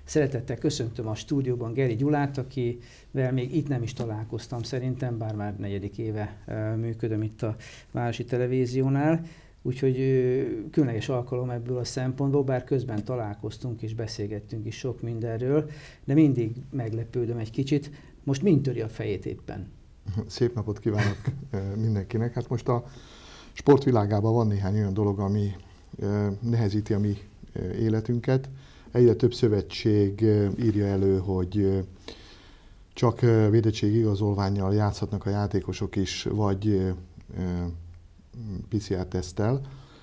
Szeretettel köszöntöm a stúdióban Geri Gyulát, akivel még itt nem is találkoztam szerintem, bár már 4. éve működöm itt a Városi Televíziónál. Úgyhogy különleges alkalom ebből a szempontból, bár közben találkoztunk és beszélgettünk is sok mindenről, de mindig meglepődöm egy kicsit. Most mind töri a fejét éppen? Szép napot kívánok mindenkinek. Hát most a sportvilágában van néhány olyan dolog, ami nehezíti a mi életünket. Egyre több szövetség írja elő, hogy csak védettségigazolvánnyal játszhatnak a játékosok is, vagy PCR-teszttel.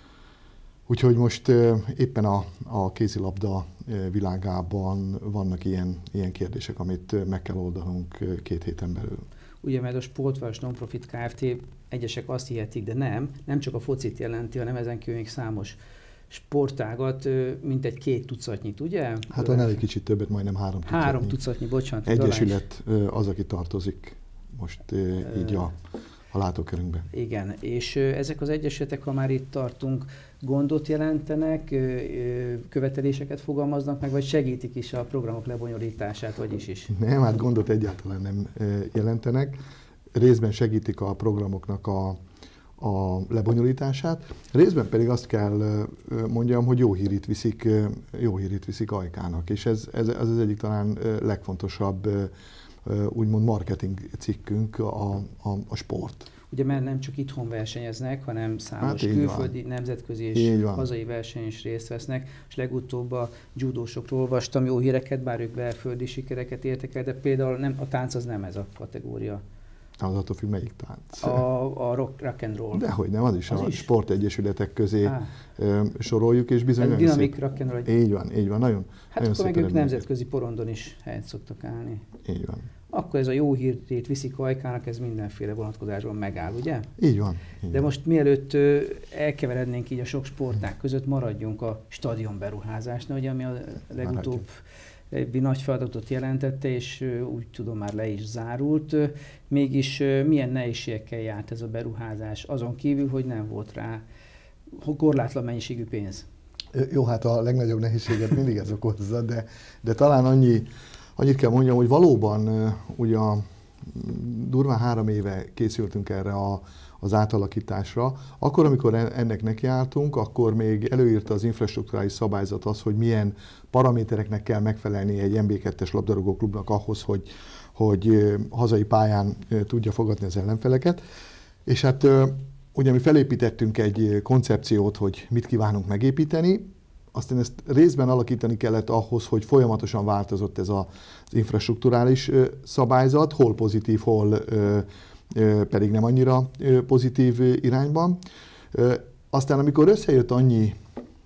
Úgyhogy most éppen a kézilabda világában vannak ilyen kérdések, amit meg kell oldanunk 2 héten belül. Ugye, mert a Sportváros Non-Profit Kft. Egyesek azt hihetik, de nem csak a focit jelenti, hanem ezen kívül még számos sportágat, mint egy 2 tucatnyit, ugye? Hát van egy kicsit többet, majdnem 3 tucatnyi. 3 tucatnyi, bocsánat. Egyesület az, aki tartozik most így a látókörünkbe. Igen, és ezek az egyesületek, ha már itt tartunk, gondot jelentenek, követeléseket fogalmaznak meg, vagy segítik is a programok lebonyolítását, vagyis is? Nem, hát gondot egyáltalán nem jelentenek. Részben segítik a programoknak a lebonyolítását, részben pedig azt kell mondjam, hogy jó hírt viszik Ajkának, és ez az egyik talán legfontosabb úgymond marketing cikkünk a sport. Ugye, mert nem csak itthon versenyeznek, hanem számos külföldi, nemzetközi és hazai versenyen is részt vesznek, és legutóbb a judósokról olvastam jó híreket, bár ők belföldi sikereket értek el, de például a tánc az nem ez a kategória. Az attól függ, melyik tánc? A rock and roll. Dehogy nem, az is a sportegyesületek közé soroljuk, és bizony... Ez dinamik rock and roll. Így van, nagyon. Hát nagyon akkor meg ők nemzetközi porondon is helyet szoktak állni. Így van. Akkor ez a jó hírét viszik Ajkának, ez mindenféle vonatkozásban megáll, ugye? Így van. De most mielőtt elkeverednénk így a sok sportág között, maradjunk a stadionberuházásnál, ugye, ami a legutóbb egy nagy feladatot jelentette, és úgy tudom már le is zárult. Mégis milyen nehézségekkel járt ez a beruházás, azon kívül, hogy nem volt rá korlátlan mennyiségű pénz? Jó, hát a legnagyobb nehézséget mindig ez okozza, de talán annyit kell mondjam, hogy valóban ugye durván 3 éve készültünk erre az átalakításra. Akkor, amikor ennek nekiálltunk, akkor még előírta az infrastrukturális szabályzat az, hogy milyen paramétereknek kell megfelelni egy MB2-es labdarúgó klubnak ahhoz, hogy hazai pályán tudja fogadni az ellenfeleket. És hát ugye mi felépítettünk egy koncepciót, hogy mit kívánunk megépíteni, aztán ezt részben alakítani kellett ahhoz, hogy folyamatosan változott ez az infrastrukturális szabályzat, hol pozitív, hol pedig nem annyira pozitív irányban. Aztán amikor összejött annyi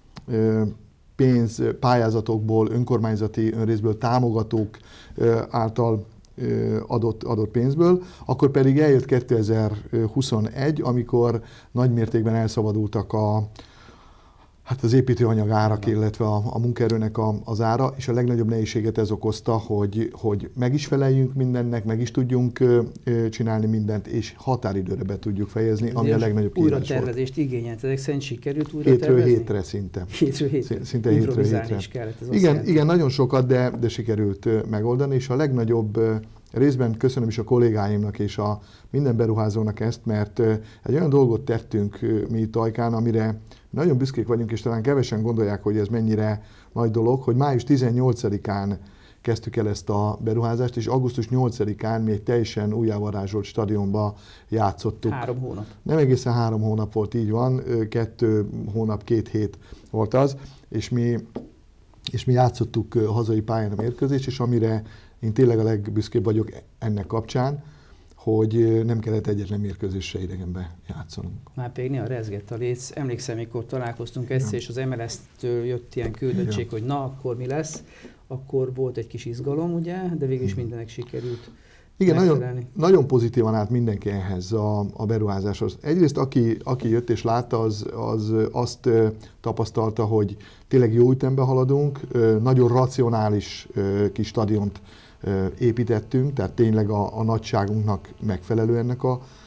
pénz pályázatokból, önkormányzati önrészből, támogatók által adott pénzből, akkor pedig eljött 2021, amikor nagy mértékben elszabadultak az építőanyag árak, illetve a munkaerőnek az ára, és a legnagyobb nehézséget ez okozta, hogy meg is feleljünk mindennek, meg is tudjunk csinálni mindent, és határidőre be tudjuk fejezni, ami a legnagyobb kihívás volt. Újra tervezést igényelt, ezek szerint sikerült újra tervezni? Hétről szinte. Szinte hétről hétre. Is kellett, ez igen, nagyon sokat, de sikerült megoldani, és a legnagyobb részben köszönöm is a kollégáimnak és a minden beruházónak ezt, mert egy olyan dolgot tettünk mi itt Ajkán, amire nagyon büszkék vagyunk, és talán kevesen gondolják, hogy ez mennyire nagy dolog, hogy május 18-án kezdtük el ezt a beruházást, és augusztus 8-án mi egy teljesen újjávarázsolt stadionba játszottuk. 3 hónap. Nem egészen 3 hónap volt, így van, 2 hónap, 2 hét volt az, és mi játszottuk hazai pályán a mérkőzést, és amire én tényleg a legbüszkébb vagyok ennek kapcsán, hogy nem kellett egyetlen mérkőzésre idegenbe játszanunk. Már pedig néha rezgett a léc. Emlékszem, mikor találkoztunk egyszer, és az MLS-től jött ilyen küldöttség, hogy na, akkor mi lesz. Akkor volt egy kis izgalom, ugye, de végül is mindenek sikerült. Igen, nagyon pozitívan állt mindenki ehhez a beruházáshoz. Egyrészt aki jött és látta, az azt tapasztalta, hogy tényleg jó ütemben haladunk, nagyon racionális kis stadiont építettünk, tehát tényleg a nagyságunknak megfelelő ennek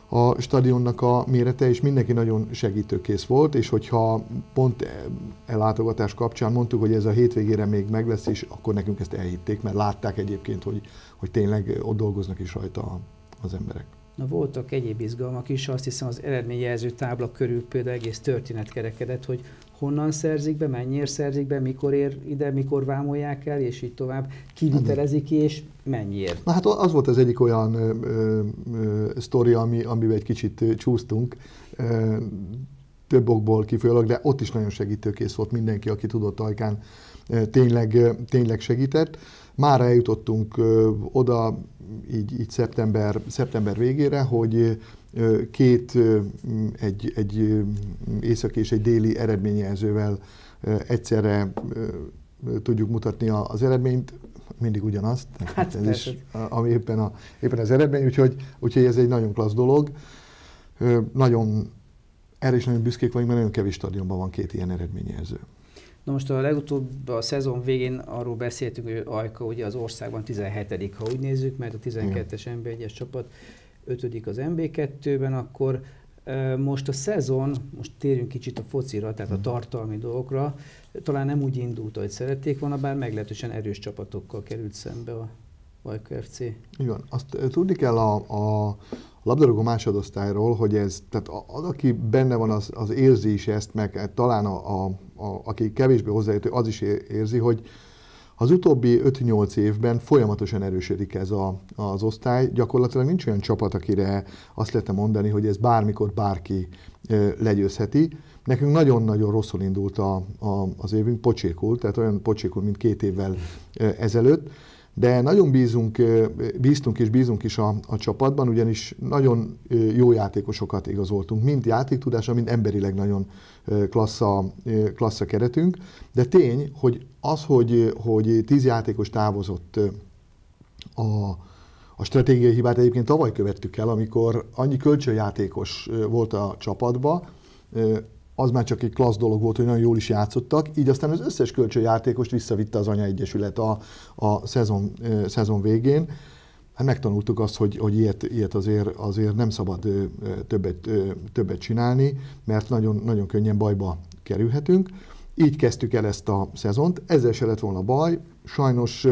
a stadionnak a mérete, és mindenki nagyon segítőkész volt, és hogyha pont ellátogatás kapcsán mondtuk, hogy ez a hétvégére még meg lesz, és akkor nekünk ezt elhitték, mert látták egyébként, hogy tényleg ott dolgoznak is rajta az emberek. Na, voltak egyéb izgalmak is, azt hiszem az eredményjelző tábla körül például egész történet kerekedett, hogy honnan szerzik be, mennyire szerzik be, mikor ér ide, mikor vámolják el, és így tovább, kivitelezik ki, és mennyiért. Na hát az volt az egyik olyan sztori, amiben egy kicsit csúsztunk, több okból kifolyólag, de ott is nagyon segítőkész volt mindenki, aki tudott ajkán, tényleg segített. Mára eljutottunk oda, így szeptember végére, hogy egy északi és egy déli eredményjelzővel egyszerre tudjuk mutatni az eredményt, mindig ugyanazt, Hát ez is, ami éppen az eredmény, úgyhogy ez egy nagyon klassz dolog. Erre is nagyon büszkék vagyunk, mert nagyon kevés stadionban van két ilyen eredményjelző. Na most a legutóbb a szezon végén arról beszéltünk, hogy Ajka ugye az országban 17., ha úgy nézzük, mert a 12-es NB1-es csapat 5. az NB2-ben, akkor most a szezon, most térjünk kicsit a focira, tehát a tartalmi dolgokra, talán nem úgy indult, ahogy szerették volna, bár meglehetősen erős csapatokkal került szembe a Ajka FC. Így van. Azt tudni kell a labdarúgó másodosztályról, hogy ez, tehát az, aki benne van, az érzi is ezt, meg talán aki kevésbé hozzáértő, az is érzi, hogy az utóbbi 5-8 évben folyamatosan erősödik ez az osztály. Gyakorlatilag nincs olyan csapat, akire azt lehetne mondani, hogy ez bármikor bárki legyőzheti. Nekünk nagyon-nagyon rosszul indult az évünk, pocsékul, tehát olyan pocsékul, mint 2 évvel ezelőtt. De nagyon bíztunk is a csapatban, ugyanis nagyon jó játékosokat igazoltunk, mind játéktudásra, mind emberileg nagyon klassz a keretünk. De tény, hogy az, hogy 10 játékos távozott, a stratégiai hibát egyébként tavaly követtük el, amikor annyi kölcsönjátékos volt a csapatban, az már csak egy klassz dolog volt, hogy nagyon jól is játszottak, így aztán az összes kölcsönjátékost visszavitte az anyaegyesület a szezon végén. Hát megtanultuk azt, hogy ilyet azért nem szabad többet csinálni, mert nagyon, nagyon könnyen bajba kerülhetünk. Így kezdtük el ezt a szezont, ezzel se lett volna baj, sajnos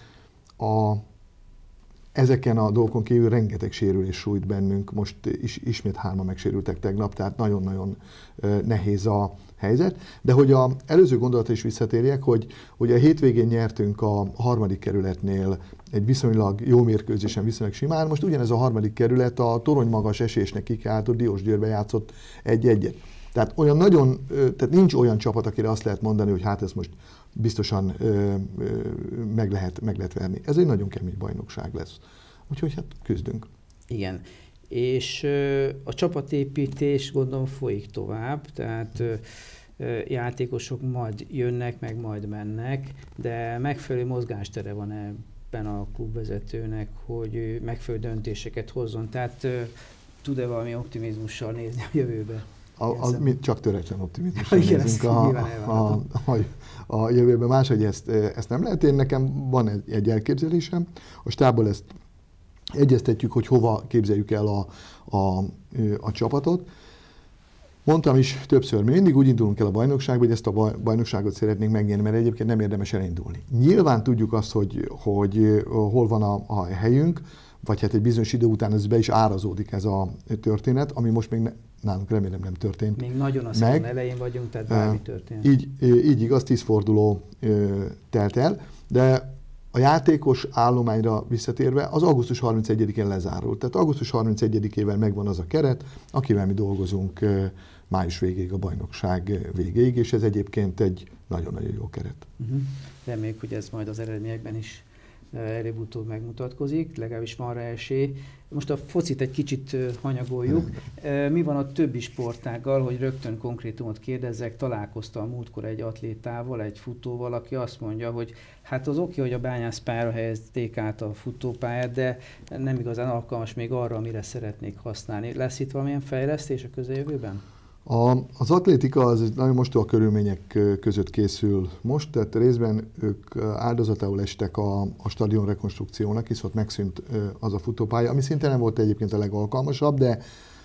ezeken a dolgokon kívül rengeteg sérülés sújt bennünk, most ismét 3-an megsérültek tegnap, tehát nagyon-nagyon nehéz a helyzet. De hogy az előző gondolatra is visszatérjek, hogy a hétvégén nyertünk a 3. kerületnél egy viszonylag jó mérkőzésen, viszonylag simán. Most ugyanez a 3. kerület a torony magas esésnek kikiáltott Diósgyőrbe játszott 1-1-et. Tehát tehát nincs olyan csapat, akire azt lehet mondani, hogy hát ez most biztosan meg lehet verni. Ez egy nagyon kemény bajnokság lesz. Úgyhogy hát küzdünk. Igen. És a csapatépítés gondolom folyik tovább, tehát játékosok majd jönnek, meg majd mennek, de megfelelő mozgástere van ebben a klubvezetőnek, hogy megfelelő döntéseket hozzon. Tehát tud-e valami optimizmussal nézni a jövőbe? Mi csak töretlen optimizmussal nézünk a jövőben. Máshogy ezt nem lehet. Nekem van egy elképzelésem. A stábból ezt egyeztetjük, hogy hova képzeljük el a csapatot. Mondtam is többször, mi mindig úgy indulunk el a bajnokságba, hogy ezt a bajnokságot szeretnénk megnyerni, mert egyébként nem érdemes elindulni. Nyilván tudjuk azt, hogy hol van a helyünk, vagy hát egy bizonyos idő után ez be is árazódik ez a történet, ami most még nálunk remélem nem történt. Még nagyon a szezon elején vagyunk, tehát bármi történt. Így igaz, 10 forduló telt el, de a játékos állományra visszatérve az augusztus 31-én lezárult. Tehát augusztus 31-ével megvan az a keret, akivel mi dolgozunk május végéig, a bajnokság végéig, és ez egyébként egy nagyon-nagyon jó keret. Reméljük, hogy ez majd az eredményekben is előbb-utóbb megmutatkozik, legalábbis van rá esély. Most a focit egy kicsit hanyagoljuk. Mi van a többi sportággal, hogy rögtön konkrétumot kérdezzek? Találkoztam múltkor egy atlétával, egy futóval, aki azt mondja, hogy hát az oké, hogy a bányászpályára helyezték át a futópályát, de nem igazán alkalmas még arra, amire szeretnék használni. Lesz itt valamilyen fejlesztés a közeljövőben? Az atlétika az nagyon mostoha körülmények között készül most, tehát részben ők áldozatául estek a stadion rekonstrukciónak, hisz ott megszűnt az a futópálya, ami szinte nem volt egyébként a legalkalmasabb, de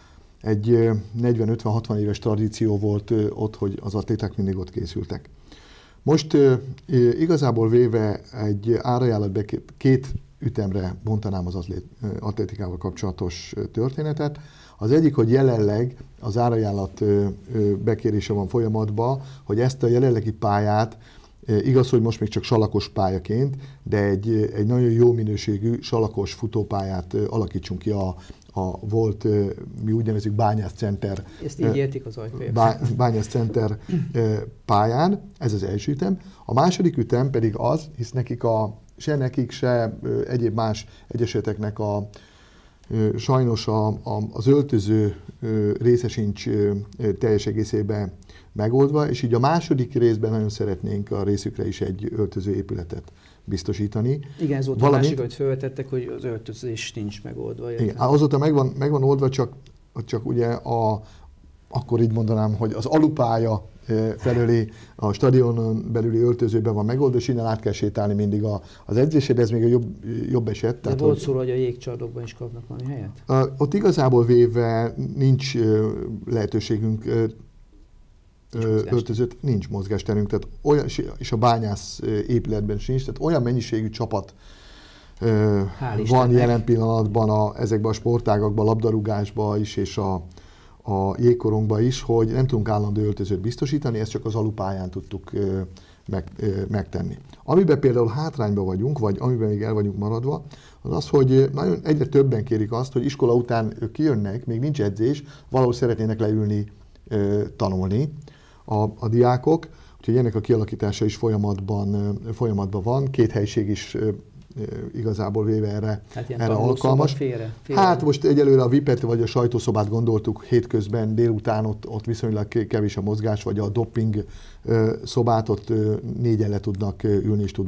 egy 40-50-60 éves tradíció volt ott, hogy az atléták mindig ott készültek. Most igazából véve egy árajánlatban két ütemre bontanám az atlétikával kapcsolatos történetet. Az egyik, hogy jelenleg az árajánlat bekérése van folyamatban, hogy ezt a jelenlegi pályát, igaz, hogy most még csak salakos pályaként, de egy nagyon jó minőségű salakos futópályát alakítsunk ki a volt, mi úgy nevezzük Bányász Center. Ezt így értik az ajtójában. Bányász Center pályán, ez az első ütem. A második ütem pedig az, hisz se nekik, se egyéb más egyeseteknek sajnos az öltöző része sincs teljes egészében megoldva, és így a második részben nagyon szeretnénk a részükre is egy öltöző épületet biztosítani. Igen, ez volt a másik, amit felvetettek, hogy az öltözés nincs megoldva. Igen, azóta megvan oldva, csak ugye akkor így mondanám, hogy az alupálya felőli a stadionon belüli öltözőben van megoldva, és innen át kell sétálni mindig az edzésre, de ez még a jobb eset. De volt szó, hogy a jégcsarnokban is kapnak valami helyet? Ott igazából véve nincs lehetőségünk öltözőt, nincs mozgásterünk, tehát olyan, és a Bányász épületben sincs, tehát olyan mennyiségű csapat van jelen pillanatban ezekben a sportágakban, labdarúgásban is, és a jégkorongban is, hogy nem tudunk állandó öltözőt biztosítani, ezt csak az alupályán tudtuk megtenni. Amiben például hátrányban vagyunk, vagy amiben még el vagyunk maradva, az az, hogy nagyon egyre többen kérik azt, hogy iskola után ők kijönnek, még nincs edzés, valahol szeretnének leülni, tanulni a diákok, úgyhogy ennek a kialakítása is folyamatban van, két helység is igazából véve erre alkalmas. Félre. Hát most egyelőre a VIP-et vagy a sajtószobát gondoltuk hétközben, délután ott viszonylag kevés a mozgás, vagy a dopping szobát, ott négyen le tudnak ülni és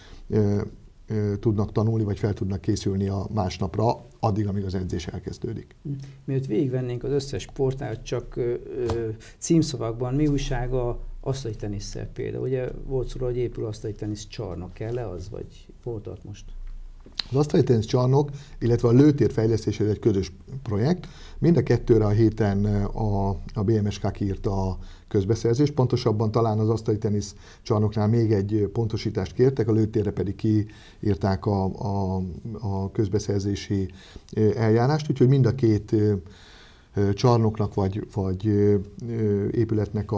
tudnak tanulni, vagy fel tudnak készülni a másnapra, addig, amíg az edzés elkezdődik. Mielőtt végigvennénk az összes sportágat, csak címszavakban mi újság a asztali tenisszel például? Ugye volt szó, hogy épül asztali tenisz csarnok, kell-e az, vagy hol tart most? Az asztali tenisz csarnok, illetve a lőtér fejlesztése egy közös projekt. Mind a kettőre a héten a BMSK kiírta a közbeszerzést, pontosabban talán az asztali tenisz csarnoknál még egy pontosítást kértek, a lőtérre pedig kiírták a közbeszerzési eljárást, úgyhogy mind a két csarnoknak vagy épületnek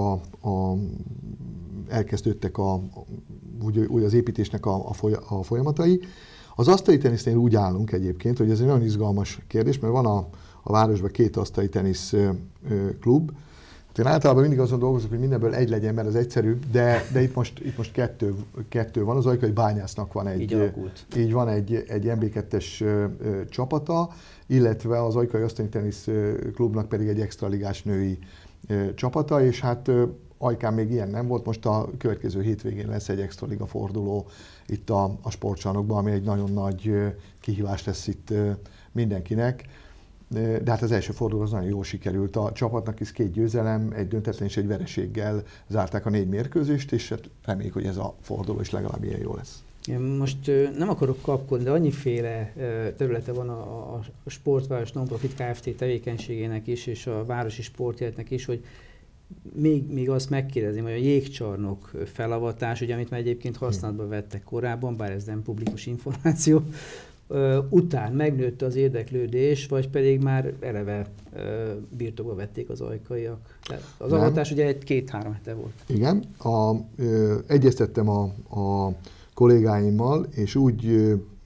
elkezdődtek úgy az építésnek a folyamatai. Az asztali tenisznél úgy állunk egyébként, hogy ez egy nagyon izgalmas kérdés, mert van a városban két asztali tenisz klub. Én általában mindig azon dolgozok, hogy mindenből egy legyen, mert az egyszerűbb, de itt most kettő van. Az Ajkai Bányásznak van így van egy MB2-es csapata, illetve az Ajkai Asztali Tenisz Klubnak pedig egy extraligás női csapata, és hát Ajkán még ilyen nem volt, most a következő hétvégén lesz egy extraliga forduló itt a sportcsarnokban, ami egy nagyon nagy kihívás lesz itt mindenkinek. De hát az első forduló az nagyon jól sikerült. A csapatnak is 2 győzelem, egy döntetlen és egy vereséggel zárták a 4 mérkőzést, és hát reméljük, hogy ez a forduló is legalább ilyen jó lesz. Én most nem akarok kapkodni, de annyiféle területe van a Sportváros Nonprofit Kft. Tevékenységének is, és a városi sportjelenetnek is, hogy még azt megkérdezném, hogy a jégcsarnok felavatás, ugye, amit már egyébként használatba vettek korábban, bár ez nem publikus információ, után megnőtt az érdeklődés, vagy pedig már eleve birtokba vették az ajkaiak. Tehát az avatás ugye 2-3 hete volt. Igen, egyeztettem a kollégáimmal, és úgy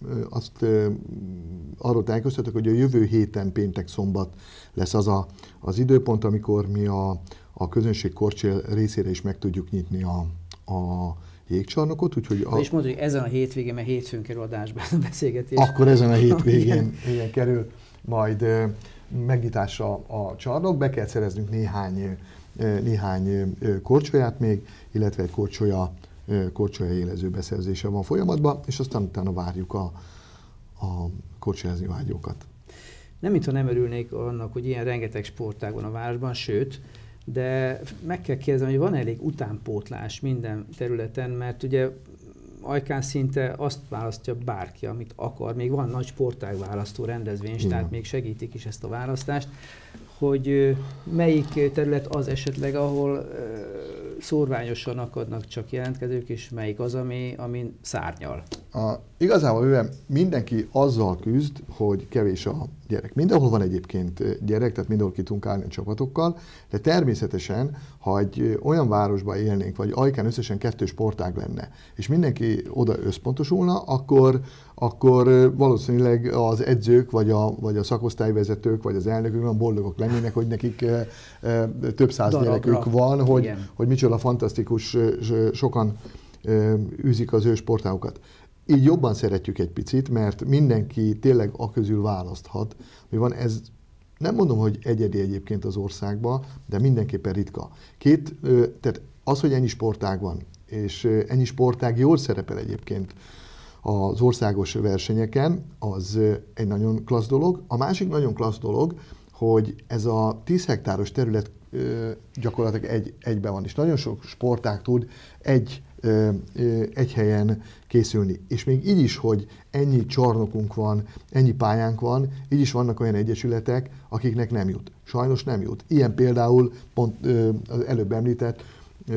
arról tájékoztatok, hogy a jövő héten péntek-szombat lesz az időpont, amikor mi a közönség korcsél részére is meg tudjuk nyitni a jégcsarnokot. És mondod, hogy ezen a hétvégén, mert hétfőn kerül adásba a beszélgetés. Akkor ezen a hétvégén kerül majd megnyitásra a csarnok. Be kell szereznünk néhány korcsolyát még, illetve egy korcsolya élező beszerzése van folyamatban, és aztán utána várjuk a korcsolyazni vágyókat. Nem mintha nem örülnék annak, hogy ilyen rengeteg sportág van a városban, sőt, de meg kell kérdezni, hogy van elég utánpótlás minden területen, mert ugye Ajkán szinte azt választja bárki, amit akar. Még van nagy sportág választó rendezvény, tehát még segítik is ezt a választást, hogy melyik terület az esetleg, ahol szórványosan akadnak csak jelentkezők, és melyik az, ami szárnyal? Igazából mindenki azzal küzd, hogy kevés a gyerek. Mindenhol van egyébként gyerek, tehát mindenhol ki tudunk állni a csapatokkal, de természetesen, ha egy olyan városban élnénk, vagy Ajkán összesen 2 sportág lenne, és mindenki oda összpontosulna, akkor valószínűleg az edzők, vagy a szakosztályvezetők, vagy az elnökök olyan boldogok lennének, hogy nekik több száz gyerekük van, hogy micsoda fantasztikus, sokan űzik az ő sportágokat. Így jobban szeretjük egy picit, mert mindenki tényleg aközül választhat, mi van, ez nem mondom, hogy egyedi egyébként az országban, de mindenképpen ritka. Tehát az, hogy ennyi sportág van, és ennyi sportág jól szerepel egyébként az országos versenyeken, az egy nagyon klassz dolog. A másik nagyon klassz dolog, hogy ez a 10 hektáros terület gyakorlatilag egyben van, és nagyon sok sportág tud egy helyen készülni. És még így is, hogy ennyi csarnokunk van, ennyi pályánk van, így is vannak olyan egyesületek, akiknek nem jut. Sajnos nem jut. Ilyen például pont az előbb említett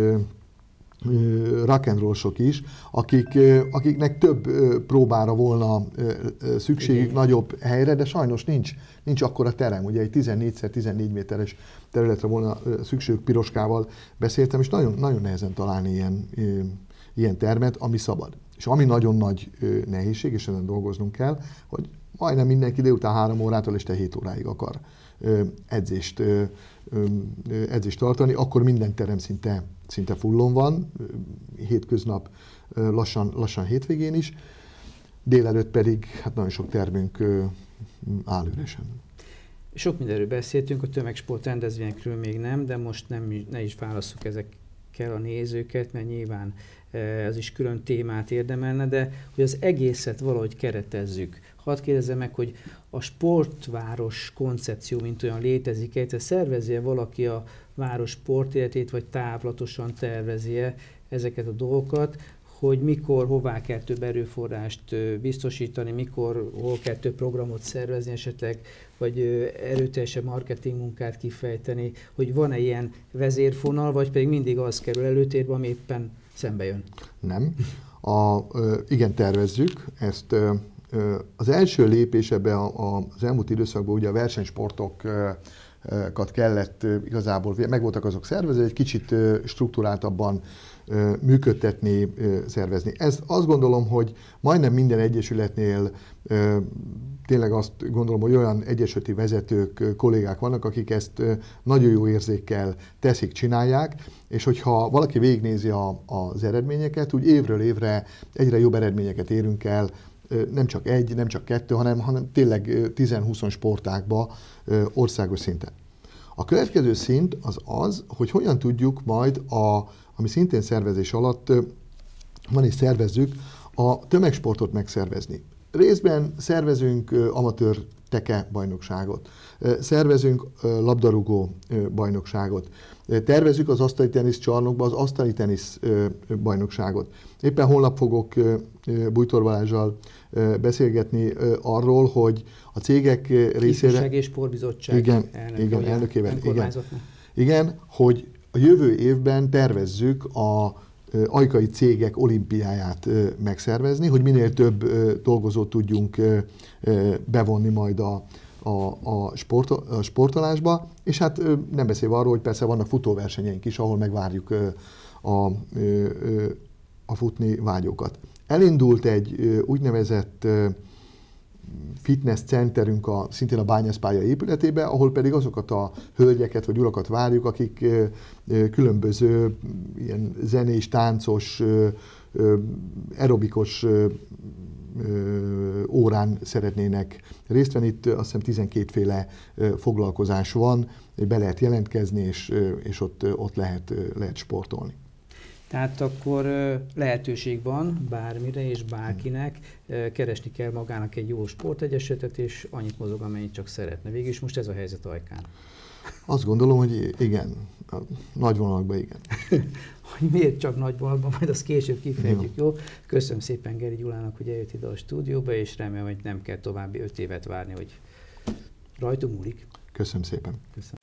rock and roll-sok is, akiknek több próbára volna szükségük, nagyobb helyre, de sajnos nincs akkora terem. Ugye egy 14x14 méteres területre volna szükségük, Piroskával beszéltem, és nagyon, nagyon nehezen találni ilyen termet, ami szabad. És ami nagyon nagy nehézség, és ezen dolgoznunk kell, hogy majdnem mindenki délután 3 órától este 7 óráig akar edzést tartani, akkor minden terem szinte fullon van, hétköznap, lassan hétvégén is, délelőtt pedig hát nagyon sok termünk áll üresen. Sok mindenről beszéltünk, a tömegsport rendezvényekről még nem, de most ne is válasszuk ezekkel a nézőket, mert nyilván ez is külön témát érdemelne, de hogy az egészet valahogy keretezzük. Hadd kérdezzem meg, hogy a sportváros koncepció, mint olyan létezik-e, egyszer szervezi-e valaki a város sportéletét, vagy távlatosan tervezi-e ezeket a dolgokat, hogy mikor, hová kell több erőforrást biztosítani, mikor, hol kell több programot szervezni esetleg, vagy erőteljesebb marketing munkát kifejteni, hogy van-e ilyen vezérfonal, vagy pedig mindig az kerül előtérbe, ami éppen szembe jön? Nem. Igen, tervezzük ezt. Az első lépés ebbe az elmúlt időszakban ugye a versenysportokat kellett igazából, meg voltak azok szervezve, egy kicsit strukturáltabban működtetni, szervezni. Ezt azt gondolom, hogy majdnem minden egyesületnél tényleg azt gondolom, hogy olyan egyesületi vezetők, kollégák vannak, akik ezt nagyon jó érzékkel teszik, csinálják, és hogyha valaki végignézi az eredményeket, úgy évről évre egyre jobb eredményeket érünk el, nem csak egy, nem csak 2, hanem tényleg 10-20 sportágba országos szinten. A következő szint az, hogy hogyan tudjuk majd, ami szintén szervezés alatt van és szervezzük, a tömegsportot megszervezni. Részben szervezünk amatőr teke bajnokságot, szervezünk labdarúgó bajnokságot, tervezzük az asztali tenisz csarnokba az asztali tenisz bajnokságot. Éppen holnap fogok Bújtor Balázssal beszélgetni arról, hogy a cégek részére... Ifjúság és Sportbizottság elnökével. Igen, hogy a jövő évben tervezzük a ajkai cégek olimpiáját megszervezni, hogy minél több dolgozót tudjunk bevonni majd a sportolásba, és hát nem beszélve arról, hogy persze vannak futóversenyeink is, ahol megvárjuk a futni vágyókat. Elindult egy úgynevezett fitness centerünk szintén a Bányászpálya épületébe, ahol pedig azokat a hölgyeket vagy urakat várjuk, akik különböző ilyen zenés, táncos, aerobikos órán szeretnének részt venni. Itt azt hiszem 12 féle foglalkozás van, be lehet jelentkezni, és ott lehet sportolni. Tehát akkor lehetőség van bármire és bárkinek, keresni kell magának egy jó sportegyesületet, és annyit mozog, amennyit csak szeretne. Végülis most ez a helyzet Ajkán. Azt gondolom, hogy igen, nagy vonalakban igen. Hogy miért csak nagy vonalakban, majd azt később kifejtjük, jó? Köszönöm szépen Geri Gyulának, hogy eljött ide a stúdióba, és remélem, hogy nem kell további 5 évet várni, hogy rajtunk múlik. Köszönöm szépen. Köszönöm.